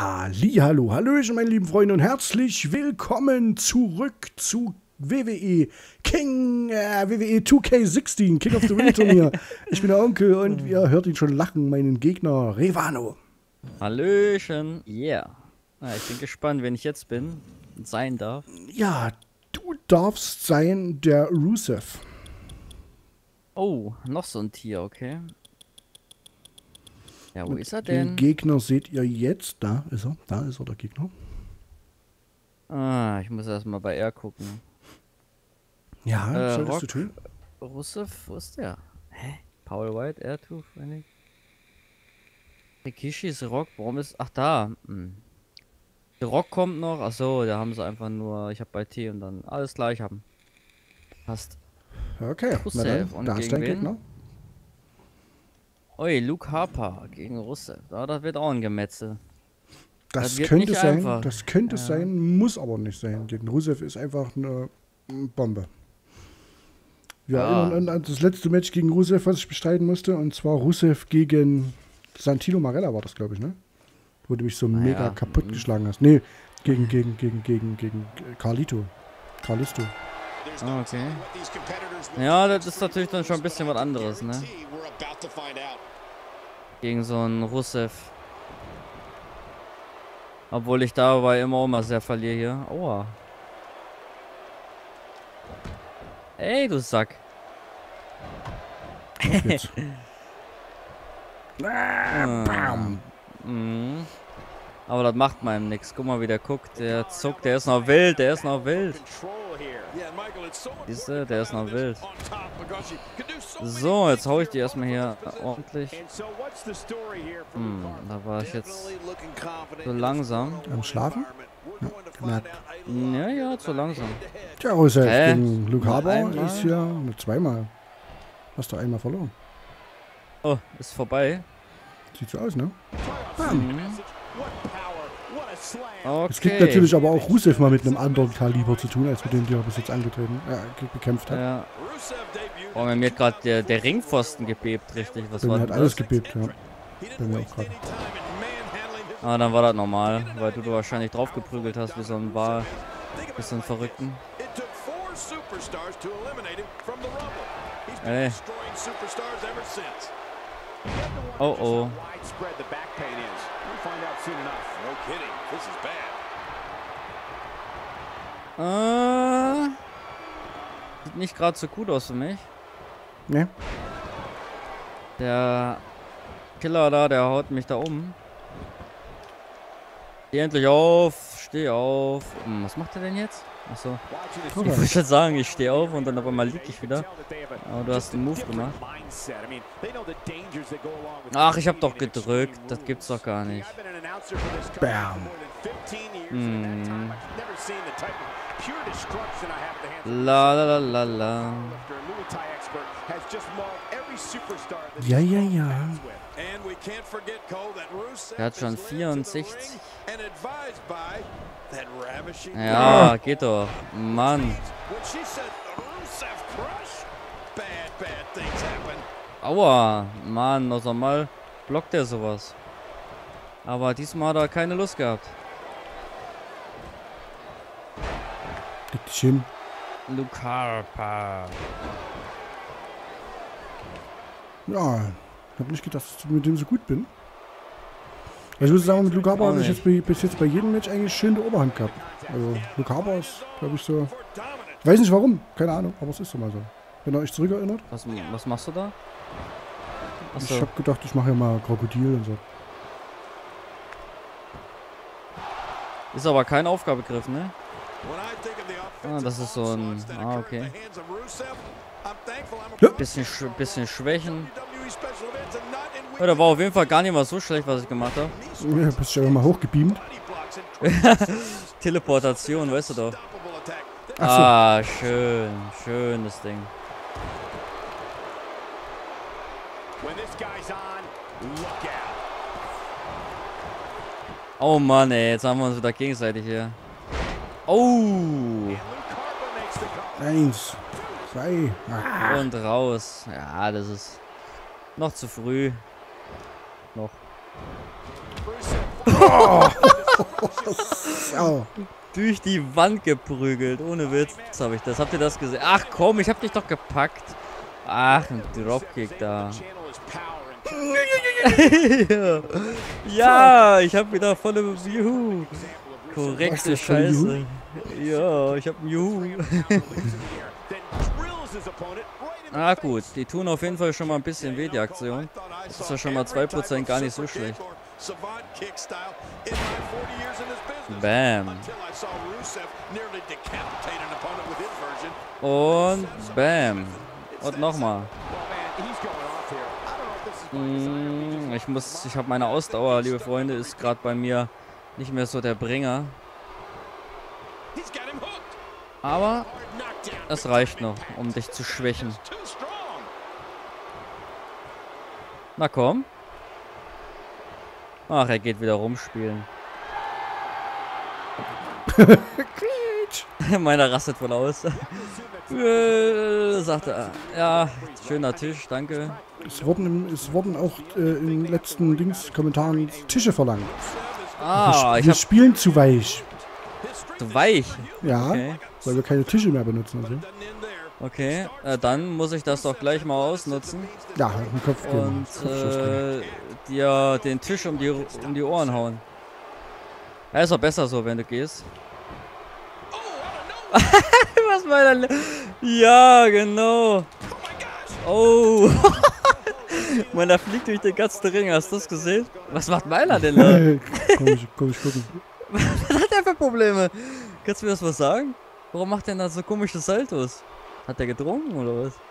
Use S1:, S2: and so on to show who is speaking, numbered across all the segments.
S1: Hallihallo, hallöchen meine lieben Freunde und herzlich willkommen zurück zu WWE WWE 2K16 King of the Ring Turnier. Ich bin der Onkel und ihr hört ihn schon lachen, meinen Gegner Revano.
S2: Hallöchen, yeah. Ja, ich bin gespannt, wen ich jetzt bin und sein darf.
S1: Ja, du darfst sein der Rusev.
S2: Oh, noch so ein Tier, okay. Ja, wo ist er denn?
S1: Den Gegner seht ihr jetzt. Da ist er, der Gegner.
S2: Ah, ich muss erstmal bei R gucken.
S1: Ja, solltest du tun.
S2: Rusev, wo ist der? Hä? Paul White, R2, Phoenix? Rikishis Rock, warum ist... Ach, da. Der Rock kommt noch. Achso, da haben sie einfach nur... Ich habe bei T und dann... Alles gleich haben. Passt.
S1: Okay,
S2: Rusev.
S1: na dann,
S2: Und
S1: da ist
S2: gegen
S1: dein
S2: wen?
S1: Gegner.
S2: Ui, Luke Harper gegen Rusev. Ja, das wird auch ein Gemetzel.
S1: Das
S2: wird
S1: könnte
S2: nicht
S1: sein,
S2: einfach.
S1: das könnte
S2: Ja.
S1: sein, muss aber nicht sein. Gegen Rusev ist einfach eine Bombe. Wir
S2: Ja.
S1: erinnern an das letzte Match gegen Rusev, was ich bestreiten musste, und zwar Rusev gegen Santino Marella war das, glaube ich, ne? Wo du mich so mega kaputt geschlagen hast. Nee, gegen Carlito. Carlisto.
S2: Ah, okay. Ja, das ist natürlich dann schon ein bisschen was anderes, ne? Gegen so einen Rusev. Obwohl ich dabei immer mal sehr verliere hier. Aua. Ey, du Sack.
S1: Auf jetzt.
S2: Bam. Aber das macht meinem nix. Guck mal, wie der guckt. Der zuckt. Der ist noch wild. Der ist noch wild. Siehste, der ist noch wild. So, jetzt hau ich die erstmal hier ordentlich. Da war ich jetzt so langsam.
S1: Am Schlafen? Ja, gemerkt.
S2: Ja, zu langsam.
S1: Tja, Rusev
S2: Hä?
S1: gegen Luke
S2: Nur
S1: Harper
S2: einmal?
S1: ist ja zweimal. Hast du einmal verloren.
S2: Oh, ist vorbei.
S1: Sieht so aus, ne?
S2: Okay.
S1: Es gibt natürlich aber auch Rusev mal mit einem anderen Kaliber zu tun, als mit dem, der bis jetzt bekämpft hat.
S2: Ja. Oh, mir hat gerade der Ringpfosten gebebt, richtig. Was
S1: Bei
S2: war
S1: mir hat
S2: denn
S1: alles
S2: das?
S1: gebebt, ja. Bei mir auch gerade.
S2: Ah, dann war das normal, weil du wahrscheinlich drauf geprügelt hast wie so ein Wal. Wie so ein Verrückten. Ey. Oh oh. Sieht nicht gerade so gut aus für mich.
S1: Ne?
S2: Der Killer da, der haut mich da um. Steh endlich auf, steh auf. Was macht er denn jetzt? Achso. Ich wollte schon sagen, ich stehe auf und dann auf einmal lieg ich wieder. Aber du hast einen Move gemacht. Ach, ich hab doch gedrückt. Das gibt's doch gar nicht.
S1: Bam.
S2: La la la la la.
S1: Ja, ja, ja.
S2: Er hat schon 64. Ja, geht doch. Mann. Aua. Mann, noch einmal blockt er sowas. Aber diesmal hat er keine Lust gehabt.
S1: Leg dich hin.
S2: Luke Harper.
S1: Ja, ich hab nicht gedacht, dass ich mit dem so gut bin. Ich muss sagen, mit Luke Harper habe ich jetzt bis jetzt bei jedem Match eigentlich schön die Oberhand gehabt. Also Luke Harper ist, glaube ich, so... Ich weiß nicht warum, keine Ahnung, aber es ist so mal so. Wenn ihr euch zurückerinnert.
S2: Was machst du da? Achso.
S1: Ich habe gedacht, ich mache ja mal Krokodil und so.
S2: Ist aber kein Aufgabegriff, ne? Ah, das ist so ein... Ah, okay.
S1: Ja.
S2: Bisschen Schwächen. Ja, da war auf jeden Fall gar nicht mal so schlecht, was ich gemacht habe.
S1: Ja, bist ja mal hochgebeamt.
S2: Teleportation, weißt du doch.
S1: Ach so.
S2: Ah, schön. Schönes Ding. Oh Mann, ey, jetzt haben wir uns wieder gegenseitig hier. Oh!
S1: 1, 2. Ah.
S2: Und raus. Ja, das ist noch zu früh. Noch.
S1: Oh. Oh.
S2: Durch die Wand geprügelt. Ohne Witz. Was habe ich das? Habt ihr das gesehen? Ach komm, ich hab dich doch gepackt. Ach, ein Dropkick da. Ja, ich hab wieder volle Juhu. Korrekte Scheiße. Ja, ich hab einen Juhu. Ah gut, die tun auf jeden Fall schon mal ein bisschen weh, die Aktion. Das ist ja schon mal 2% gar nicht so schlecht. Bam. Und bam. Und nochmal. Ich habe meine Ausdauer, liebe Freunde, ist gerade bei mir nicht mehr so der Bringer. Aber es reicht noch, um dich zu schwächen. Na komm. Ach, er geht wieder rumspielen. Meiner rastet wohl aus. Sagte er. Ja, schöner Tisch, danke.
S1: Es wurden auch in den letzten Kommentaren Tische verlangt.
S2: Ah,
S1: wir spielen zu weich.
S2: Zu weich?
S1: Ja, okay. Weil wir keine Tische mehr benutzen. Also.
S2: Okay, dann muss ich das doch gleich mal ausnutzen.
S1: Ja, im Kopf gehen.
S2: Und dir den Tisch um die Ohren hauen. Ja, ist doch besser so, wenn du gehst. Was war denn? Ja, genau. Oh. Meiner fliegt durch den ganzen Ring. Hast du das gesehen? Was macht meiner denn da?
S1: Komisch gucken.
S2: Was hat der für Probleme? Kannst du mir das was sagen? Warum macht der da so komische Saltos? Hat der getrunken oder was?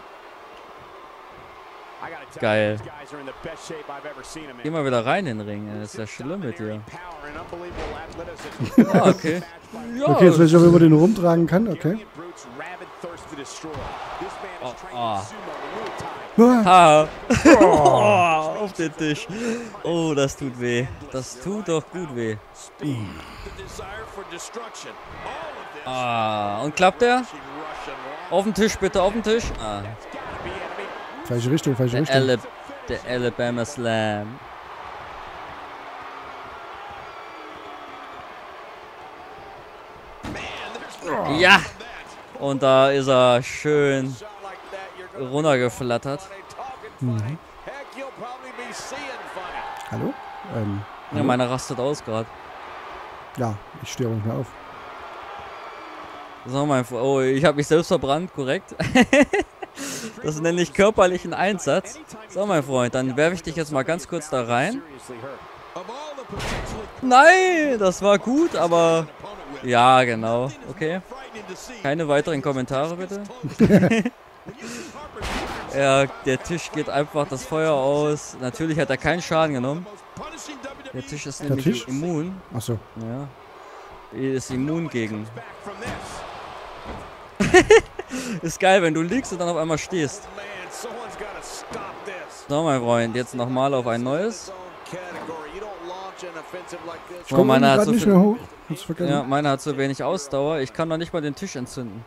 S2: Geil. Geh mal wieder rein in den Ring. Das ist ja schlimm mit dir. Ah, okay. Ja.
S1: Okay, jetzt weiß ich, ob man den rumtragen kann. Okay.
S2: Ha. Auf den Tisch. Oh, das tut weh. Das tut doch gut weh. Und klappt der? Auf den Tisch, bitte, auf den Tisch.
S1: Falsche Richtung, falsche Richtung.
S2: Der Alabama Slam. Ja! Und da ist er schön runtergeflattert.
S1: Mhm. Hallo?
S2: Ja, meiner rastet aus gerade.
S1: Ja, ich stehe auch nicht mehr auf.
S2: So, mein Freund. Oh, ich habe mich selbst verbrannt, korrekt. Das nenne ich körperlichen Einsatz. So, mein Freund, dann werfe ich dich jetzt mal ganz kurz da rein. Nein, das war gut, aber... Ja, genau. Okay. Keine weiteren Kommentare, bitte. Ja, der Tisch geht einfach das Feuer aus. Natürlich hat er keinen Schaden genommen. Der Tisch ist nämlich immun.
S1: Achso.
S2: Ja. Er ist immun gegen. Ist geil, wenn du liegst und dann auf einmal stehst. So, mein Freund, jetzt nochmal auf ein neues.
S1: Ich komme gerade nicht mehr hoch.
S2: Ja, meiner hat so wenig Ausdauer. Ich kann noch nicht mal den Tisch entzünden.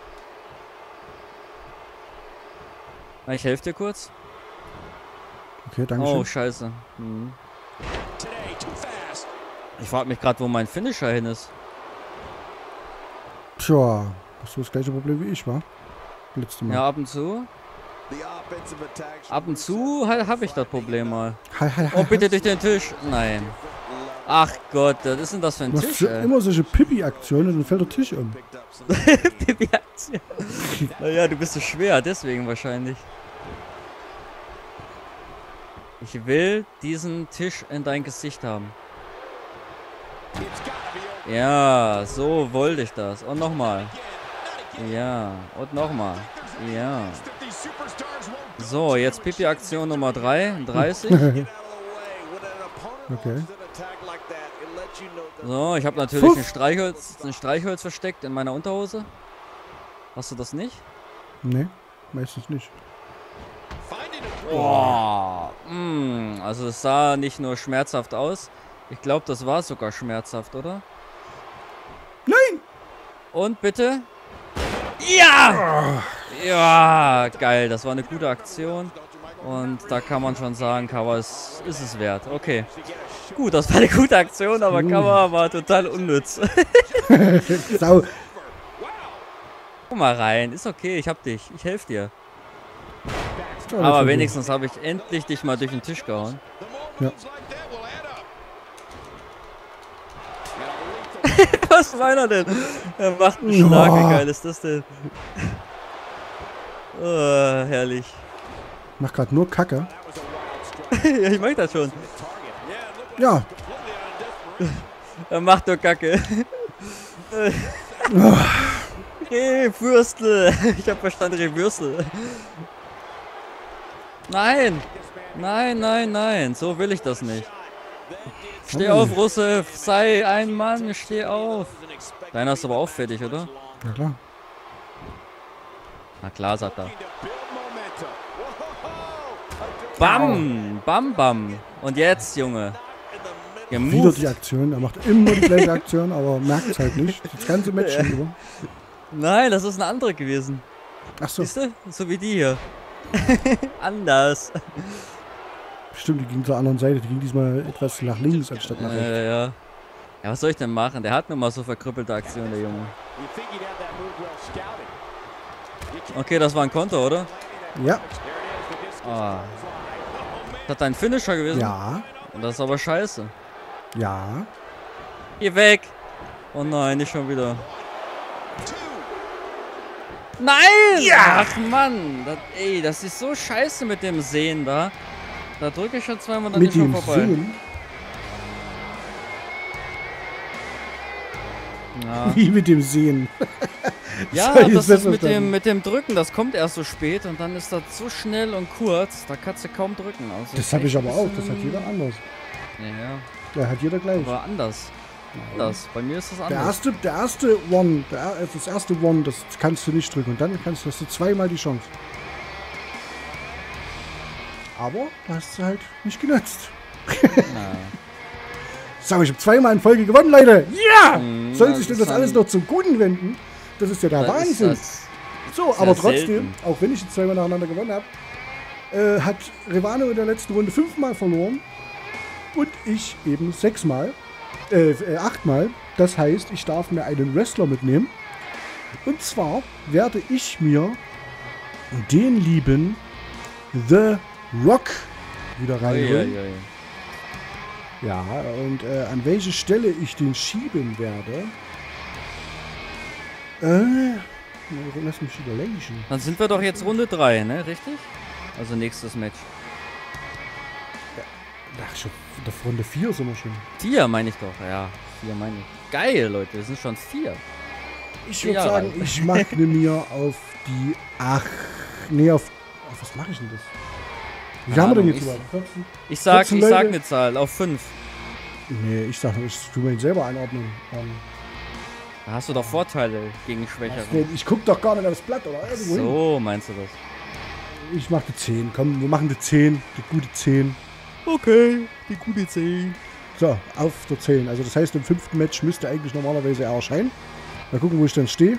S2: Ich helfe dir kurz.
S1: Okay, danke schön.
S2: Oh, scheiße. Ich frage mich gerade, wo mein Finisher hin ist.
S1: Tja, hast du das gleiche Problem wie ich, wa? Letztes Mal.
S2: Ja, ab und zu. Ab und zu habe ich das Problem mal. Oh, bitte durch den Tisch. Nein. Ach Gott, was ist denn das für ein Tisch, ey?
S1: Immer solche Pipi-Aktionen und dann fällt der Tisch um.
S2: Pipi-Aktion? Naja, du bist so schwer, deswegen wahrscheinlich. Ich will diesen Tisch in dein Gesicht haben. Ja, so wollte ich das. Und nochmal. Ja, und nochmal. Ja. So, jetzt Pipi-Aktion Nummer 33.
S1: Okay.
S2: So, ich habe natürlich ein Streichholz versteckt in meiner Unterhose. Hast du das nicht?
S1: Nee, meistens nicht.
S2: Oh, also es sah nicht nur schmerzhaft aus. Ich glaube, das war sogar schmerzhaft, oder?
S1: Nein!
S2: Und bitte? Ja! Ja, geil, das war eine gute Aktion. Und da kann man schon sagen, Cover ist es wert. Okay. Gut, das war eine gute Aktion, aber Cover war total unnütz.
S1: Sau.
S2: Komm mal rein, ist okay, ich hab dich. Ich helfe dir.
S1: Ja,
S2: Aber wenigstens habe ich endlich dich mal durch den Tisch gehauen.
S1: Ja.
S2: Was meint er denn? Er macht einen Schlag, wie geil ist das denn? Oh, herrlich.
S1: Mach grad nur Kacke.
S2: Ja, ich mag das schon.
S1: Ja.
S2: Er macht nur Kacke. Rehwürstel. Ich hab verstanden, Rehwürstel. Nein. Nein, nein, nein. So will ich das nicht. Steh auf, Russe. Sei ein Mann. Steh auf. Deiner ist aber auch fertig, oder?
S1: Ja, klar.
S2: Na klar, sagt er. Bam. Bam, bam. Und jetzt, Junge.
S1: Wieder die Aktion. Er macht immer die gleiche Aktion, aber merkt es halt nicht. Das ganze Match über.
S2: Nein, das ist eine andere gewesen.
S1: Ach so.
S2: Siehst du? So wie die hier. Anders.
S1: Stimmt, die ging zur anderen Seite. Die ging diesmal etwas nach links anstatt nach rechts.
S2: Ja. Ja, was soll ich denn machen? Der hat nun mal so verkrüppelte Aktionen, der Junge. Okay, das war ein Konter, oder?
S1: Ja.
S2: Ah. Das hat ein Finisher gewesen?
S1: Ja.
S2: Das ist aber scheiße.
S1: Ja.
S2: Geh weg! Oh nein, nicht schon wieder. Nein! Ja! Ach Mann! Das ist so scheiße mit dem Sehen da. Da drücke ich schon zweimal, dann ist schon vorbei.
S1: Sehen?
S2: Ja.
S1: Wie mit dem Sehen?
S2: Ja, das ist mit dem Drücken, das kommt erst so spät und dann ist das so schnell und kurz, da kannst du kaum drücken. Also
S1: das habe ich aber auch, das hat jeder anders.
S2: Ja.
S1: Da hat jeder gleich.
S2: Aber anders. Bei mir ist das anders.
S1: Das erste One, das kannst du nicht drücken und dann hast du zweimal die Chance. Aber du hast sie halt nicht genutzt. So, ich habe zweimal in Folge gewonnen, Leute. Ja! Soll sich denn das alles noch zum Guten wenden? Das ist ja der Wahnsinn. So, aber trotzdem, auch wenn ich jetzt zweimal nacheinander gewonnen habe, hat Revano in der letzten Runde 5-mal verloren und ich eben 8-mal. Das heißt, ich darf mir einen Wrestler mitnehmen. Und zwar werde ich mir den lieben The Rock wieder reinholen. Ja, und an welche Stelle ich den schieben werde. Lass mich überlegen.
S2: Dann sind wir doch jetzt Runde 3, ne? Richtig? Also nächstes Match.
S1: Ach, schon auf Runde 4 sind wir schon.
S2: 4 meine ich doch, ja. 4 meine ich. Geil, Leute, wir sind schon 4.
S1: Ich würde sagen, ich mache mir auf die 8. Nee, auf was mache ich denn das? Wie haben wir denn jetzt überhaupt?
S2: Ich sag eine Zahl, auf 5.
S1: Nee, ich tue mir ihn selber einordnen.
S2: Da hast du doch Vorteile gegen Schwächere.
S1: Ich guck doch gar nicht aufs Blatt, oder?
S2: So meinst du das?
S1: Ich mach die 10. Komm, wir machen die 10. Die gute 10.
S2: Okay, die gute 10.
S1: So, auf der 10. Also das heißt, im 5. Match müsste eigentlich normalerweise er erscheinen. Mal gucken, wo ich dann stehe.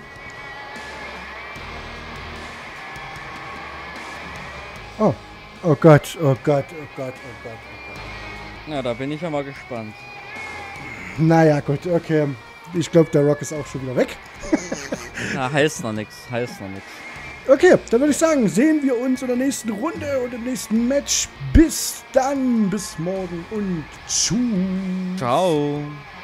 S1: Oh. Oh Gott, oh Gott, oh Gott, oh Gott, oh Gott.
S2: Na, da bin ich ja mal gespannt.
S1: Naja, gut, okay. Ich glaube, der Rock ist auch schon wieder weg.
S2: Na, heißt noch nichts,
S1: Okay, dann würde ich sagen, sehen wir uns in der nächsten Runde und im nächsten Match. Bis dann, bis morgen und tschüss.
S2: Ciao.